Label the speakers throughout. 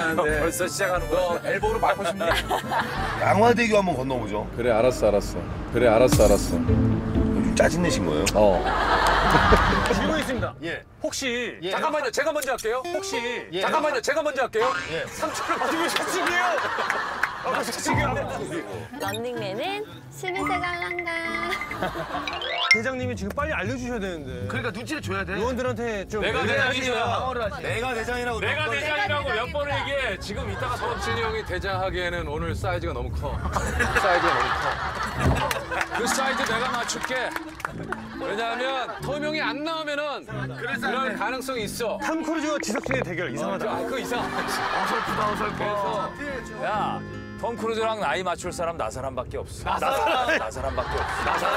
Speaker 1: 하는데
Speaker 2: 벌써 시작하는 거.
Speaker 1: 엘보로 맞고 싶냐?
Speaker 3: 양화대교 한번 건너보죠.
Speaker 2: 그래 알았어. 그래 알았어.
Speaker 3: 좀 짜증내신 거예요?
Speaker 4: 질문 있습니다.
Speaker 1: 예.
Speaker 4: 혹시
Speaker 2: 잠깐만요. 제가 먼저 할게요.
Speaker 4: 혹시
Speaker 2: 잠깐만요. 제가 먼저 할게요.
Speaker 4: 예.
Speaker 2: 삼촌을
Speaker 4: 지금 샷식이에요?
Speaker 5: 런닝맨은 11세가 한가.
Speaker 4: 대장님이 지금 빨리 알려주셔야 되는데.
Speaker 1: 그러니까 눈치를 줘야 돼.
Speaker 4: 요원들한테 좀.
Speaker 2: 내가 대장이야.
Speaker 1: 내가 대장이라고.
Speaker 2: 내가 대장이라고 몇 번을 얘기해. 지금 이따가 서진이 형이 대장하기에는 오늘 사이즈가 너무 커. 사이즈가 너무 커. 그 사이즈 내가 맞출게. 왜냐하면 토명이 안 나오면은 그럴 가능성이 있어.
Speaker 4: 탐 크루즈와 지석진의 대결 이상하다.
Speaker 2: 그거 이상.
Speaker 1: 어설프다 어설퍼.
Speaker 2: 그래서
Speaker 6: 야, 톰 크루즈랑 나이 맞출 사람 나 사람밖에 없어. 나 사람밖에 없어.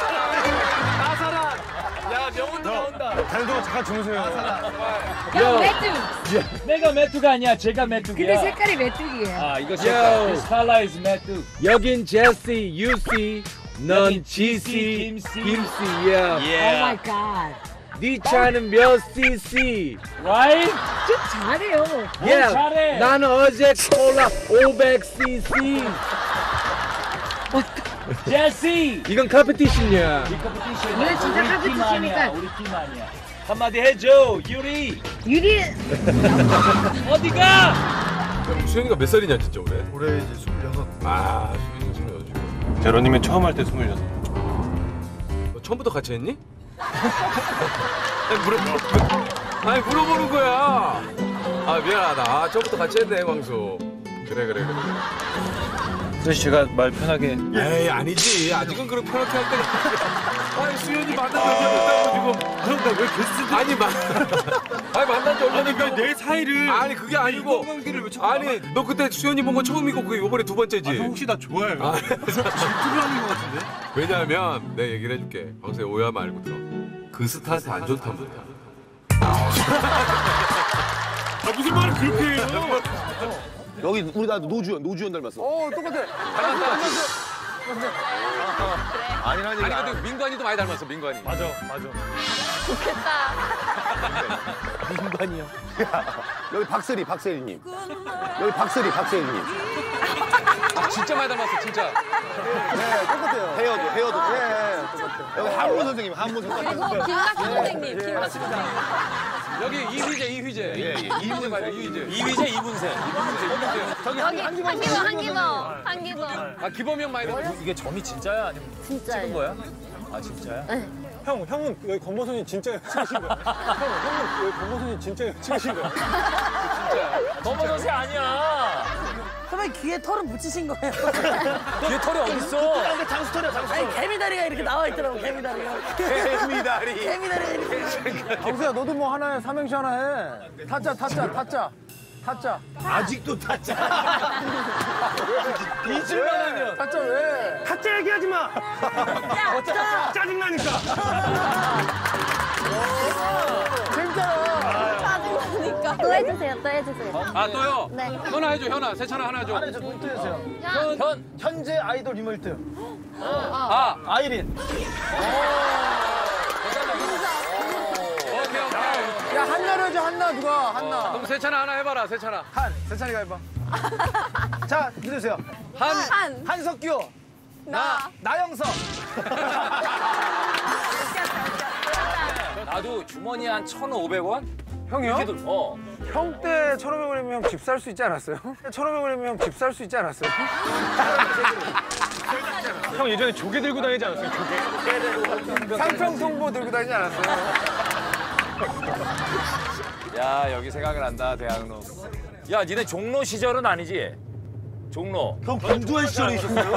Speaker 2: 야 명훈도 나온다.
Speaker 4: 다른 동안 잠깐 주무세요.
Speaker 7: 형 메뚜.
Speaker 6: 내가 메뚜가 아니야. 제가 메뚜기야.
Speaker 7: 근데 색깔이 메뚜기예요.
Speaker 6: 아, 이거 색깔. 스칼라 is 메뚜.
Speaker 8: 여긴 제시, 유시, 넌 지시, 김씨야.
Speaker 7: 오 마이 갓.
Speaker 8: 네 차는 몇 cc?
Speaker 6: Right?
Speaker 7: 좀 잘해요.
Speaker 8: 야,
Speaker 6: 잘해.
Speaker 8: 나는 어제 콜라 500cc.
Speaker 6: 제시.
Speaker 8: 이건 컴피티션이야.
Speaker 7: 오늘 진짜 컴피티션이니까.
Speaker 6: 우리 팀 아니야. 한마디 해줘, 유리.
Speaker 7: 유리.
Speaker 6: 어디가?
Speaker 2: 수현이가 몇 살이냐 진짜 올해?
Speaker 4: 올해 이제 26.
Speaker 2: 아 수현이 26.
Speaker 4: 제로님이 처음 할 때 26.
Speaker 2: 너 처음부터 같이 했니? 아니 물어보는 거야. 아 미안하다. 아 처음부터 같이 했네 광수. 그래.
Speaker 4: 그래서 제가 말 편하게.
Speaker 2: 에이 아니지. 아직은 그렇게 편하게 할 때가 아니야. 아니 수현이 만난 지 얼마 지금.
Speaker 4: 형 나 왜 게스트?
Speaker 2: 아니 만난 지 얼마 됐다고.
Speaker 4: 내 사이를.
Speaker 2: 아니 그게 아니고.
Speaker 4: 관계를 왜 자꾸.
Speaker 2: 아니 너 그때 수현이 본 거 처음이고 그게 이번에 두 번째지.
Speaker 4: 형 혹시 나 좋아해요?
Speaker 2: 아,
Speaker 4: 질투를 하는 것 같은데?
Speaker 2: 왜냐하면 내가 얘기를 해줄게. 광수야 오해하면 알고 들어. 그 스타트 안 좋다면.
Speaker 4: 아 무슨 말을 그렇게 해요?
Speaker 1: 여기 우리 나 노주현 닮았어.
Speaker 2: 똑같아.
Speaker 1: 아니라니까.
Speaker 2: 아니 근데 민관이도 많이 닮았어 민관이.
Speaker 4: 맞아.
Speaker 5: 좋겠다.
Speaker 1: 민관이요. 여기 박세리님. 여기 박세리님.
Speaker 2: 아, 진짜 많이 닮았어 진짜.
Speaker 1: 네, 똑같아요. 헤어도. 네, 똑같아요. 여기 한문 선생님.
Speaker 5: 그리고 김학수 선생님. 김학수 선생님.
Speaker 2: 여기 이휘재.
Speaker 1: 예.
Speaker 2: 이휘재 말이야 이휘재.
Speaker 6: 이휘재 이분세.
Speaker 5: 여기 한기범.
Speaker 2: 아 기범이 형 많이 닮았어.
Speaker 6: 이게 점이 진짜야 아니면
Speaker 5: 진짜예요.
Speaker 6: 찍은 거야? 아 진짜야?
Speaker 5: 네.
Speaker 4: 형은 여기 권보선이 진짜 찍으신 거야? 형은 여기 권보선이 진짜 찍으신 거야?
Speaker 6: 검은옷이 아니야.
Speaker 9: 그러면 귀에 털은 붙이신 거예요?
Speaker 6: 뒤에 털이 어딨어?
Speaker 9: 근데 장수털이야, 장수털. 아니, 개미다리가 이렇게 나와 있더라고, 개미다리가. 개미다리가 이렇게.
Speaker 4: 강수야 너도 뭐 하나 해. 삼행시 하나 해. 타짜.
Speaker 1: 아직도 타짜.
Speaker 4: 잊을만 하면. 타짜 왜? 타짜 얘기하지 마. 짜증나니까.
Speaker 5: 짜증나니까. 또 해주세요.
Speaker 2: 아 또요?
Speaker 5: 네.
Speaker 2: 현아 해줘 현아. 세찬아 하나 해줘.
Speaker 4: 저 노트 해주세요. 현재 아이돌 리멀 1등.
Speaker 2: 아
Speaker 4: 아이린.
Speaker 2: 오케이.
Speaker 4: 야, 한나로 해줘, 한나, 누가? 한나.
Speaker 2: 그럼 세찬아 하나 해봐라 세찬아.
Speaker 4: 세찬이가 해봐. 자, 믿으세요. 한석규. 나영석.
Speaker 6: 나도 주머니에 한 1,500원?
Speaker 4: 형이요?
Speaker 6: 어.
Speaker 4: 형 때 1,500원이면 형 집 살 수 있지 않았어요? 1,500원이면 형 집 살 수 있지 않았어요? 형 예전에 조개 들고 다니지 않았어요? 조개. 상평통보 들고 다니지 않았어요?
Speaker 6: 야, 여기 생각이 난다, 대학로. 야, 니네 종로 시절은 아니지? 종로.
Speaker 1: 형 김두한 시절에 있었어요?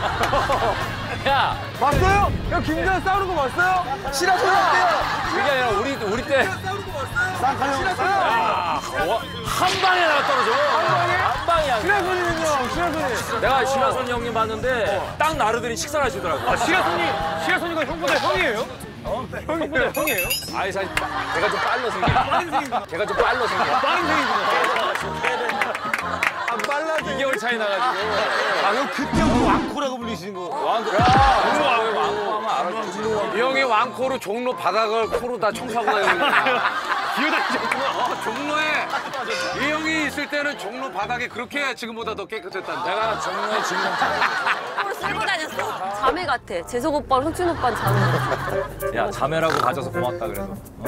Speaker 6: 야,
Speaker 4: 봤어요? 형 김대현 싸우는 거 봤어요? 싫어하셨대요.
Speaker 6: 그게 아니라 우리 때. 야, 한 방에 나가 떨어져. 한 방이야.
Speaker 4: 시라손이는요, 시라손이.
Speaker 6: 내가 시라손 형님 봤는데 딱 나르더니 식사를 하시더라고.
Speaker 4: 시라손이가 형보다 형이에요? 형보다 형이에요?
Speaker 6: 아이, 사실 걔가 좀 빨라 생겨. 걔가 좀 빨라 생겨.
Speaker 4: 빠른 생이구나. 안 빨라.
Speaker 6: 2개월 차이 나가지고.
Speaker 1: 아, 형 그때부터 왕코라고 불리시는 거.
Speaker 6: 왕코. 왕코 하면 알아.
Speaker 2: 이 형이 왕코로 종로 바닥을 코로 다 청소하고 다니는 거야. 기어다니셨구나. 종로에 이 형이 있을 때는 종로 바닥이 그렇게 지금보다 더 깨끗했단다.
Speaker 6: 내가 종로에 지금
Speaker 5: 뭘 쓸고 다녔어. 자매 같아. 재석 오빠랑 흑준 오빠는 자매 같아.
Speaker 6: 야 자매라고 봐줘서 고맙다 그래서.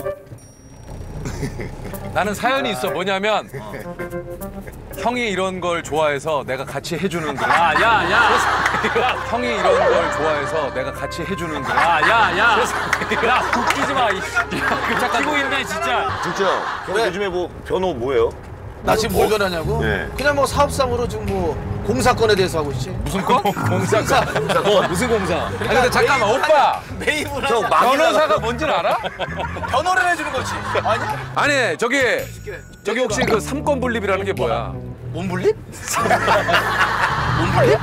Speaker 2: 나는 사연이 있어. 뭐냐면 형이 이런 걸 좋아해서 내가 같이 해주는 그런.
Speaker 6: 야야야.
Speaker 2: 형이 이런 걸 좋아해서 내가 같이 해주는 그런.
Speaker 6: 야야야. 야 웃기지 마. 웃기고 있네 진짜.
Speaker 3: 진짜 형 요즘에 뭐 변호 뭐예요?
Speaker 1: 나 지금 뭘 변하냐고?
Speaker 3: 네.
Speaker 1: 그냥 뭐 사업상으로 지금 뭐 공사건에 대해서 하고 있지.
Speaker 2: 무슨 거? 공사건. 무슨 공사? 아니 근데 잠깐만 오빠.
Speaker 1: 매입을
Speaker 3: 저
Speaker 1: 하자.
Speaker 2: 변호사가 뭔지는 알아?
Speaker 1: 변호를 해주는 거지. 아니야?
Speaker 2: 아니 저기 혹시 그 삼권 분립이라는 게 뭐야?
Speaker 1: 몸분립? 몸분립?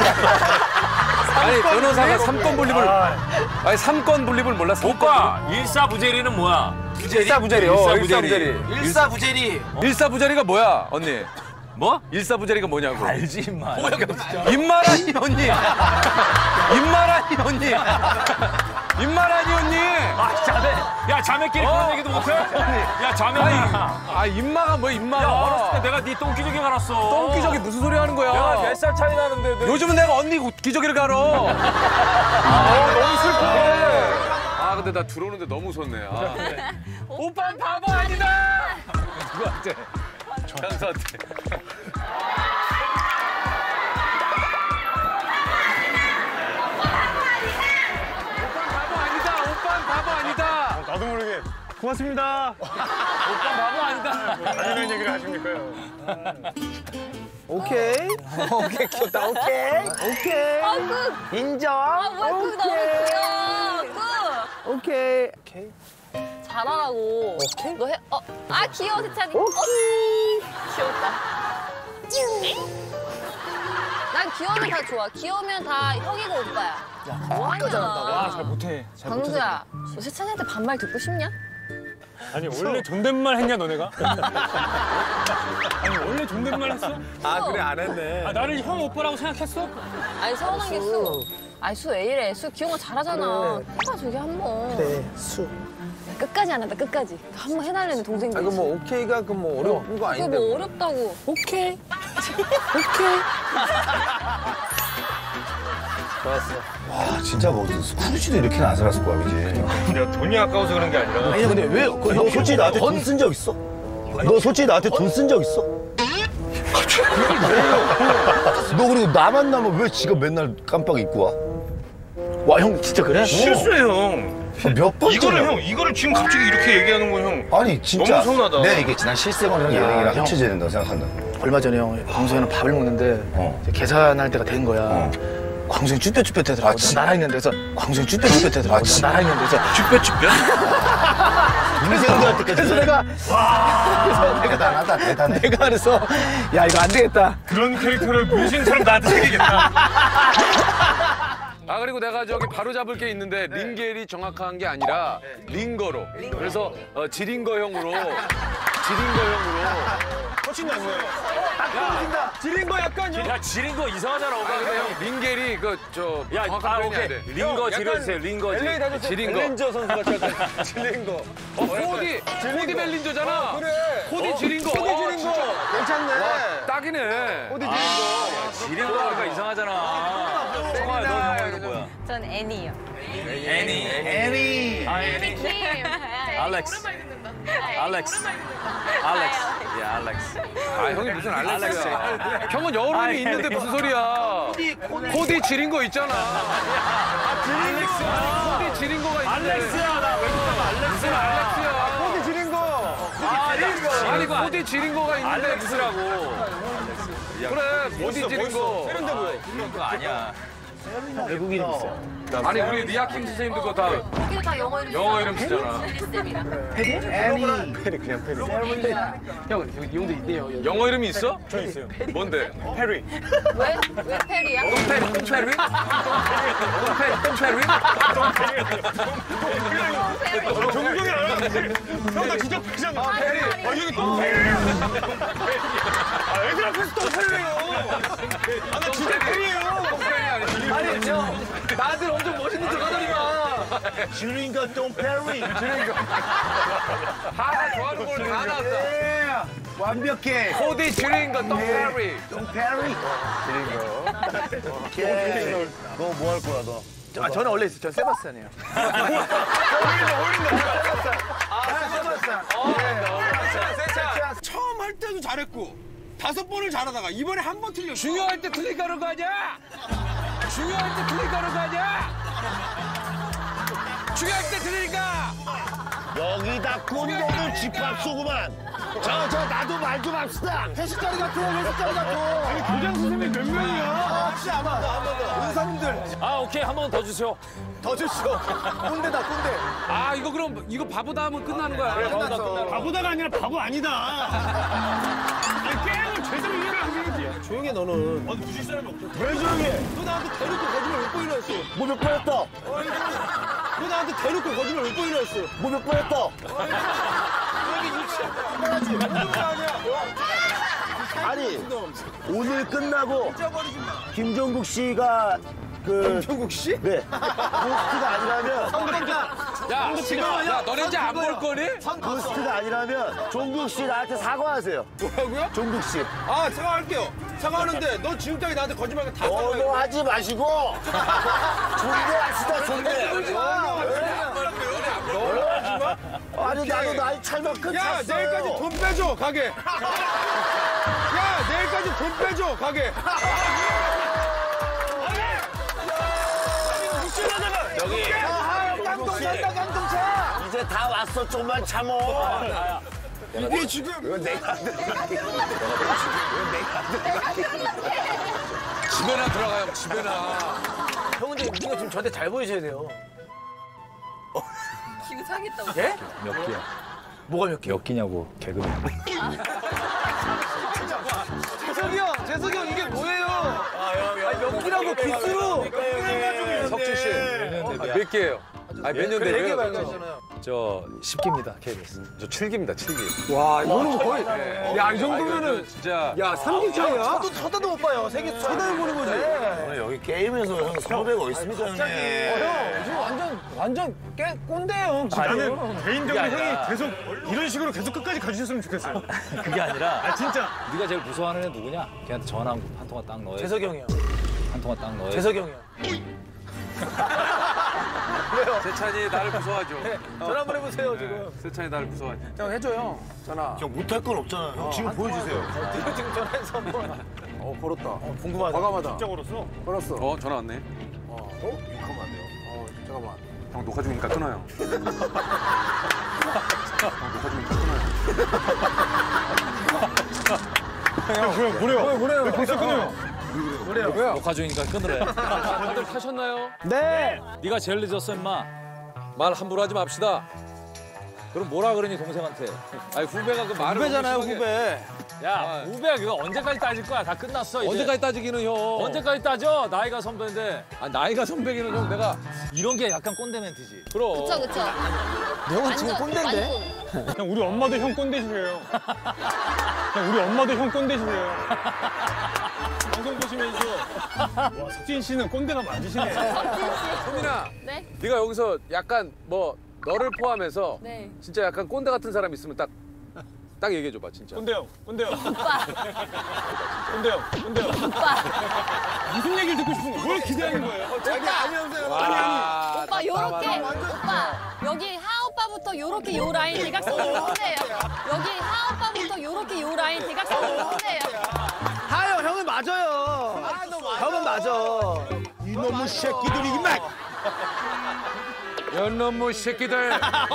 Speaker 2: 아니 변호사가 삼권 분립을 아니 삼권 분립을 몰라?
Speaker 6: 오빠 일사부재리는 뭐야?
Speaker 2: 일사부재리.
Speaker 1: 일사부재리.
Speaker 2: 일사부재리가 뭐야 언니?
Speaker 6: 뭐?
Speaker 2: 일사부재리가 뭐냐고?
Speaker 6: 알지 임마.
Speaker 2: 입마라니 언니. 입마라니 언니. 입마라니 언니.
Speaker 6: 아 자매. 야 자매끼리 그런 얘기도 못해? 야 자매야.
Speaker 2: 아 입마가 뭐야 입마가?
Speaker 6: 야 어렸을 때 내가 네 똥기저귀 갈았어.
Speaker 2: 똥기저귀 무슨 소리 하는 거야?
Speaker 6: 내가 몇 살 차이 나는데.
Speaker 2: 요즘은 내가 언니 기저귀를 갈아. 너무 슬퍼. 아 근데 나 들어오는데 너무 웃었네. 아. 오빠 바보 아니다. 누구한테? 형사한테. 바보 아니다.
Speaker 4: 나도 모르게 고맙습니다.
Speaker 6: 오빠 바보 아니다.
Speaker 4: 아니라는 얘기를 하십니까요?
Speaker 1: 오케이. 오케이 귀엽다. 오케이.
Speaker 5: 아, 그.
Speaker 1: 인정.
Speaker 5: 아, 뭐야, 그 너무 귀여워. 그.
Speaker 1: 오케이.
Speaker 5: 잘하라고. 너 해. 아, 귀여워, 세찬이. 귀엽다. 난 귀여우면 다 좋아. 귀여우면 다 형이고 오빠야. 뭐하냐.
Speaker 4: 잘 못해.
Speaker 5: 강수야, 너 세찬이한테 반말 듣고 싶냐?
Speaker 4: 아니 원래 존댓말 했냐 너네가? 아니 원래 존댓말 했어?
Speaker 1: 아 그래 안 했네.
Speaker 4: 아 나를 형 오빠라고 생각했어?
Speaker 5: 아니 서운한 게 수. 아니 수 왜 이래? 수 귀여운 거 잘하잖아. 해봐 저기 한 번.
Speaker 1: 네 수.
Speaker 5: 끝까지 안 한다 끝까지. 한 번 해달라는 동생들.
Speaker 1: 아 이거 뭐 오케이가 그 뭐 어려운 거
Speaker 5: 이거
Speaker 1: 아닌데.
Speaker 5: 뭐 어렵다고. 오케이.
Speaker 1: 좋았어.
Speaker 3: 와 진짜 뭐 스크루지도 이렇게 아슬아슬 거야 그지?
Speaker 4: 내가 돈이 아까워서 그런 게 아니라
Speaker 1: 아니 근데 왜?
Speaker 3: 너 솔직히 나한테 돈 쓴 적 있어? 너 솔직히 나한테 돈 쓴 적 있어? 너 그리고 나 만나면 왜 지가 맨날 깜빡 입고 와?
Speaker 1: 와 형 진짜 그래?
Speaker 4: 실수해 형.
Speaker 3: 몇 번째?
Speaker 4: 이거를 지금 갑자기 이렇게 얘기하는 거 형.
Speaker 3: 아니 진짜
Speaker 4: 너무 서운하다.
Speaker 3: 내가 얘기했지 난 실생활 형 예능이랑
Speaker 1: 형.
Speaker 3: 합쳐져야 된다고 생각한다.
Speaker 1: 얼마 전에 형 광수형이랑 밥을 먹는데 이제 계산할 때가 된 거야. 광수형 쭈뼛쭈뼛하더라고. 나랑 있는 데서 광수형 쭈뼛쭈뼛하더라고. 나랑 있는 데서
Speaker 4: 쭈뼛쭈뼛?
Speaker 3: 인생도 할 때까지.
Speaker 1: 그래서 내가
Speaker 3: 대단하다 대단해.
Speaker 1: 내가 그래서 야 이거 안 되겠다.
Speaker 4: 그런 캐릭터를 문신처럼 나한테 새기겠다.
Speaker 2: 아 그리고 내가 저기 바로 잡을 게 있는데 링겔이 정확한 게 아니라 링거로. 그래서 지링거형으로.
Speaker 4: 훨씬 난 거예요.
Speaker 2: 지링거 약간 좀.
Speaker 6: 야 지린거 이상하잖아 오빠.
Speaker 2: 아 근데 형 링겔이
Speaker 6: 야,
Speaker 2: 정확한 표현이 안
Speaker 6: 오케이.
Speaker 2: 돼.
Speaker 6: 링거 지르세요, 링거.
Speaker 4: LA 다녔을 때
Speaker 2: 지린거.
Speaker 4: 벨린저 선수가 쳤던 지린거.
Speaker 2: 코디 벨린저잖아.
Speaker 4: 그래.
Speaker 2: 코디 지린거.
Speaker 4: 코디 지린거. 괜찮네.
Speaker 2: 딱이네.
Speaker 4: 코디 지린거.
Speaker 6: 지린거가 이상하잖아. 정말 너 영어 이름 뭐야?
Speaker 5: 전 애니요.
Speaker 6: 애니. 아 애니.
Speaker 5: 김.
Speaker 6: 알렉스. 알렉스. 예, 알렉스.
Speaker 2: 아 형이 무슨 알렉스야. 형은 여러 이름이 있는데 무슨 소리야. 코디 지린거 있잖아. 코디 지린거가 있는데.
Speaker 6: 알렉스야, 나 외국사람 알렉스.
Speaker 2: 무슨 알렉스야.
Speaker 4: 코디 지린거.
Speaker 2: 아니 코디 지린거가 있는데
Speaker 6: 알렉스라고.
Speaker 2: 그래 코디 지린거.
Speaker 4: 세련되고요.
Speaker 6: 그거 아니야.
Speaker 1: 외국인 있어.
Speaker 2: 아니 우리 리아킴 선생님도 그거 다
Speaker 5: 이게 다 영어 이름.
Speaker 2: 영어 이름 쓰잖아.
Speaker 1: 애니.
Speaker 4: 페리 그냥 페리.
Speaker 1: 형 이 형도 있대요.
Speaker 2: 영어 이름이 있어?
Speaker 4: 저 있어요.
Speaker 2: 뭔데?
Speaker 4: 페리.
Speaker 5: 왜 페리야?
Speaker 2: 똥페리?
Speaker 4: 종종이 알았는데. 형나 진짜 페리잖아. 페리. 아 이게 또 페리. 아 애들 앞에서 또 페리예요. 아나 진짜 페리예요.
Speaker 1: 아니 형 나한테 엄청 멋있는 척 하더니만.
Speaker 3: 주링거 똥 페리.
Speaker 2: 하나 좋아하는 걸 다 나왔다.
Speaker 3: 완벽해.
Speaker 2: 코디 줄인 거 똥페리.
Speaker 3: 똥 페리. 오케이. 너 뭐 할 거야 너?
Speaker 1: 아, 저는 원래 있어요. 저 세바스찬이에요.
Speaker 4: 처음 할 때도 잘했고 5번을 잘하다가 이번에 한 번 틀렸어.
Speaker 2: 중요할 때 틀리니까 그런 거 아니야? 중요할 때 틀리니까 그런 거 아니야? 중요할 때 틀리니까.
Speaker 3: 여기다 꼰대는 집합소구만. 저 나도 말 좀 합시다.
Speaker 4: 회식 자리 같아. 아니 교장 선생님이 몇 명이야? 혹시 아마 의사님들
Speaker 6: 아 오케이 한 번 더 주세요.
Speaker 3: 더 주시오. 꼰대다 꼰대.
Speaker 2: 아 이거 그럼 이거 바보다 하면 끝나는 거야.
Speaker 4: 바보다가 아니라 바보 아니다. 아니 게임을 제대로 이해를 안 되겠지.
Speaker 3: 조용해 너는.
Speaker 4: 아니 부실 사람이 없어.
Speaker 3: 왜 조용해?
Speaker 4: 너 나한테 대놓고 거짓말 몇 번이나 했어.
Speaker 3: 뭐 몇 번 했다?
Speaker 4: 너 나한테 대놓고 거짓말 몇 번이나 했어.
Speaker 3: 뭐 몇 번 했다? 아니 오늘 끝나고 김종국 씨가
Speaker 4: 김종국 씨?
Speaker 3: 네 호스트가 아니라면
Speaker 2: 야 너네 이제 안 볼 거니?
Speaker 3: 호스트가 아니라면 종국 씨 나한테 사과하세요.
Speaker 4: 뭐라고요?
Speaker 3: 종국 씨.
Speaker 4: 아 사과할게요. 사과하는데 너 지금까지 나한테 거짓말 다 사과해.
Speaker 3: 하지 마시고 존대합시다 존대. 아니 나도 나이 찰만
Speaker 4: 야
Speaker 3: 끝났어요.
Speaker 4: 내일까지 돈 빼줘 가게. 야 내일까지 돈 빼줘 가게.
Speaker 3: 여기 깡통차다 깡통차. 이제 다 왔어 좀만 참어.
Speaker 4: 이게 지금
Speaker 3: 이거 내가
Speaker 2: 집에나 들어가요. 집에나.
Speaker 1: 형, 근데 이거 지금 저한테 잘 보이셔야 돼요.
Speaker 5: 기분 상했다고.
Speaker 1: 예?
Speaker 6: 몇 끼야?
Speaker 1: 뭐가 몇 개?
Speaker 6: 몇 끼냐고 개그맨.
Speaker 1: 재석이 형, 이게 뭐예요? 몇 끼라고 기수로.
Speaker 2: 석진 씨. 몇 개예요? 아니 몇 년 돼요?
Speaker 6: 저 10끼입니다 KBS.
Speaker 2: 저 7기입니다. 7기.
Speaker 4: 와 이거는 거의 야 이 정도면은
Speaker 2: 진짜.
Speaker 4: 야 3기 차이야?
Speaker 1: 쳐다도 못 봐요. 세계 쳐다보는 거지.
Speaker 3: 여기 게임에서 형 선배가 어디 있습니까 형님?
Speaker 1: 지금 완전 꼰대예요.
Speaker 4: 나는 개인적으로 형이 계속 이런 식으로 계속 끝까지 가주셨으면 좋겠어요.
Speaker 6: 그게 아니라
Speaker 4: 아 진짜.
Speaker 6: 네가 제일 무서워하는 애 누구냐? 걔한테 전화 한 통화 딱 넣어야
Speaker 1: 재석이 형이요.
Speaker 6: 한 통화 딱 넣어야
Speaker 1: 재석이 형이요.
Speaker 2: 세찬이 나를 무서워하죠.
Speaker 1: 전화 한번 해보세요, 지금.
Speaker 2: 세찬이 나를 무서워하죠.
Speaker 1: 형, 해줘요. 전화.
Speaker 3: 형 못할 건 없잖아. 형 지금 보여주세요.
Speaker 1: 지금 전화해서 한번.
Speaker 4: 걸었다.
Speaker 1: 궁금하다.
Speaker 4: 과감하다. 진짜 걸었어? 걸었어.
Speaker 2: 전화 왔네.
Speaker 3: 욕하면 안 돼요.
Speaker 4: 잠깐만.
Speaker 2: 형 녹화 중이니까 끊어요. 형 녹화 중이니까 끊어요.
Speaker 4: 뭐래요? 벌써 끊어요.
Speaker 6: 녹화 중이니까 끊으래.
Speaker 2: 다들 타셨나요?
Speaker 1: 네.
Speaker 6: 네가 제일 늦었어 임마.
Speaker 2: 말 함부로 하지 맙시다.
Speaker 6: 그럼 뭐라 그러니 동생한테.
Speaker 2: 아니 후배가 그 말을
Speaker 1: 후배잖아요,
Speaker 2: 너무 심하게-
Speaker 1: 후배.
Speaker 6: 야 후배야 그거 언제까지 따질 거야? 다 끝났어 이제.
Speaker 2: 언제까지 따지기는 형.
Speaker 6: 언제까지 따져? 나이가 선배인데.
Speaker 2: 아, 나이가 선배기는 형 내가.
Speaker 6: 이런 게 약간 꼰대 멘트지.
Speaker 2: 그럼.
Speaker 5: 그쵸.
Speaker 1: 형은 지금 꼰대인데?
Speaker 4: 형 우리 엄마도 형 꼰대시래요. 형 우리 엄마도 형 꼰대시래요. 방송 보시면서 와 석진 씨는 꼰대가 맞으시네.
Speaker 2: 소민아,
Speaker 5: 네?
Speaker 2: 네가 여기서 약간 뭐 너를 포함해서
Speaker 5: 네.
Speaker 2: 진짜 약간 꼰대 같은 사람 있으면 딱 얘기해줘봐 진짜.
Speaker 4: 꼰대요.
Speaker 5: 오빠.
Speaker 4: 꼰대요.
Speaker 5: 오빠.
Speaker 4: 무슨 얘기를 듣고 싶은 거야? 뭘 기대하는 거예요? 자기 아니면서요. 아니.
Speaker 5: 오빠 요렇게. 오빠 여기 하오빠부터 요렇게 요 라인 대각선으로 보세요. 여기 하오빠부터 요렇게 요 라인 대각선으로 보세요.
Speaker 1: 하요, 형은 맞아요. 형은 맞아.
Speaker 3: 이놈의 새끼들이 막.
Speaker 2: 연놈의 새끼들.
Speaker 3: 이거 봐.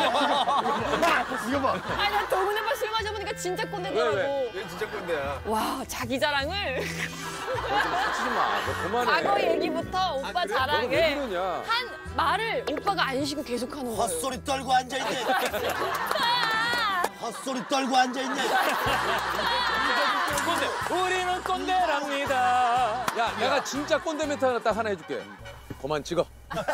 Speaker 5: 아니 나 동훈 오빠 술 마셔보니까 진짜 꼰대더라고.
Speaker 2: 얘 진짜 꼰대야.
Speaker 5: 와 자기 자랑을.
Speaker 2: 하지 마. 너 그만해.
Speaker 5: 과거 얘기부터 오빠
Speaker 2: 너는 왜
Speaker 5: 자랑을
Speaker 2: 그러냐?
Speaker 5: 한 말을 오빠가 안 쉬고 계속하는 거예요.
Speaker 3: 헛소리 떨고 앉아있네. 헛소리 떨고 앉아있네.
Speaker 6: 우리는 꼰대랍니다.
Speaker 2: 야, 내가 진짜 꼰대 멘트 하나 해줄게. 그만 찍어.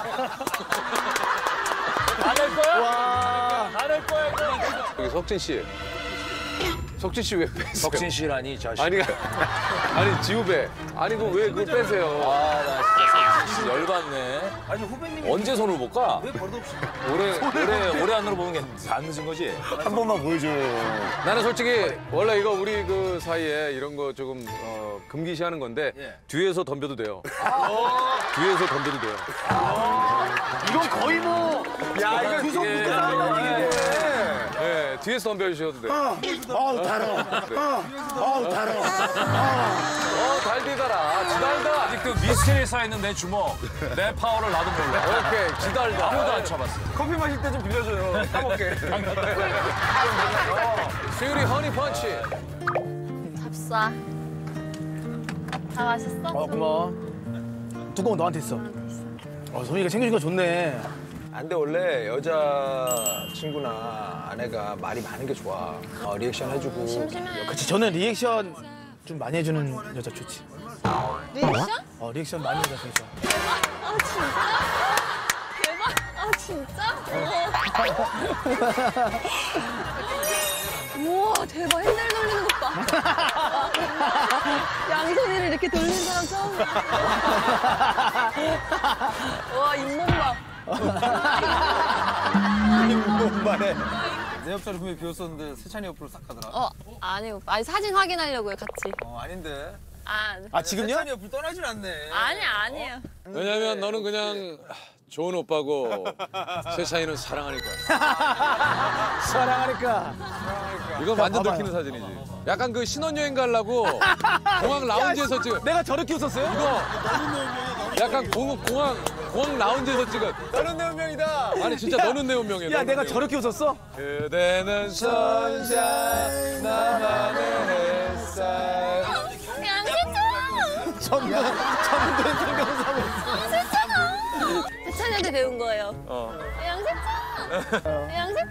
Speaker 6: 안 할 거야? 안 할 거야 이거.
Speaker 2: 여기 석진 씨. 석진 씨 왜 빼세요?
Speaker 6: 석진 씨라니 이 자식.
Speaker 2: 아니 지우배. 아니 왜 그걸 빼세요?
Speaker 6: 아, 나 진짜 진짜 열받네. 아니 후배님 언제 손을 볼까? 왜 버릇없이? 올해 안으로 보면 안 늦은 거지?
Speaker 3: 한 번만 보여줘요.
Speaker 2: 나는 솔직히 원래 이거 우리 그 사이에 이런 거 조금 금기시하는 건데 뒤에서 덤벼도 돼요. 뒤에서 덤벼도 돼요.
Speaker 3: 이건 거의 뭐. 야, 이거 두 손 묶고 싸우는 얘기인데.
Speaker 2: 네, 뒤에서 덤벼주셔도 돼요.
Speaker 3: 아우, 달아. 아우, 달아.
Speaker 2: 달디다라. 지달다.
Speaker 6: 아직도 미스테리에 쌓여있는 내 주먹, 내 파워를 나도 몰라.
Speaker 2: 오케이, 지달다.
Speaker 6: 아무도 안 쳐봤어.
Speaker 2: 커피 마실 때 좀 빌려줘요. 따먹게. 수율이 허니 펀치.
Speaker 5: 잡사. 다 맛있어?
Speaker 1: 고마워. 뚜껑은 너한테 있어. 소민이가 챙겨주니까 좋네.
Speaker 10: 근데 원래 여자친구나 아내가 말이 많은 게 좋아. 리액션 해주고.
Speaker 5: 심심해.
Speaker 1: 그치, 저는 리액션 좀 많이 해주는 여자 좋지.
Speaker 5: 리액션?
Speaker 1: 리액션 많이 해주는 여자 좋아.
Speaker 5: 아 진짜? 대박. 우와 대박 핸들 돌리는 것 봐. 양손이를 이렇게 돌리는 사람 처음 봐. 와 잇몸 봐.
Speaker 10: 잇몸만해.
Speaker 3: 내 옆자리 분명히 비웠었는데 세찬이 옆으로 싹 가더라.
Speaker 5: 아니요. 아니 사진 확인하려고요 같이.
Speaker 3: 아닌데.
Speaker 1: 지금요?
Speaker 3: 세찬이 옆으로 떠나질 않네.
Speaker 5: 아니에요.
Speaker 2: 왜냐면 너는 그냥 좋은 오빠고 세찬이는 사랑하니까.
Speaker 1: 사랑하니까.
Speaker 2: 이건 완전 들키는 사진이지. 약간 그 신혼여행 가려고 공항 라운지에서 찍은.
Speaker 1: 내가 저렇게 웃었어요?
Speaker 2: 이거 약간 공항 라운지에서 찍은.
Speaker 1: 너는 내 운명이다.
Speaker 2: 아니 진짜 너는 내 운명이야.
Speaker 1: 야, 내가 저렇게 웃었어?
Speaker 2: 그대는 선샤인 나만의 햇살.
Speaker 5: 양세찬.
Speaker 1: 전문 성경사
Speaker 5: 세찬이한테 배운 거예요. 양세찬.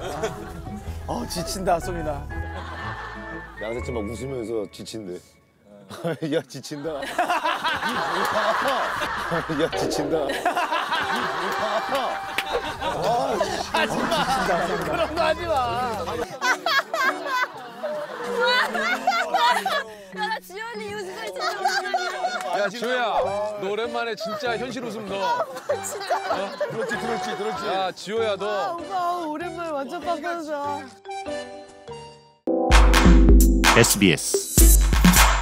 Speaker 1: 지친다, 소민아.
Speaker 3: 양세찬 막 웃으면서 지친대. 야, 지친다. 야, 지친다.
Speaker 1: 그런 거 하지 마.
Speaker 5: 야 지연이 요즘 잘 진짜
Speaker 2: 야 지호야, 너 오랜만에 진짜 현실 웃음 너.
Speaker 3: 들었지.
Speaker 2: 야 지호야 너.
Speaker 5: 오빠 오랜만에 완전 바빠서.
Speaker 11: SBS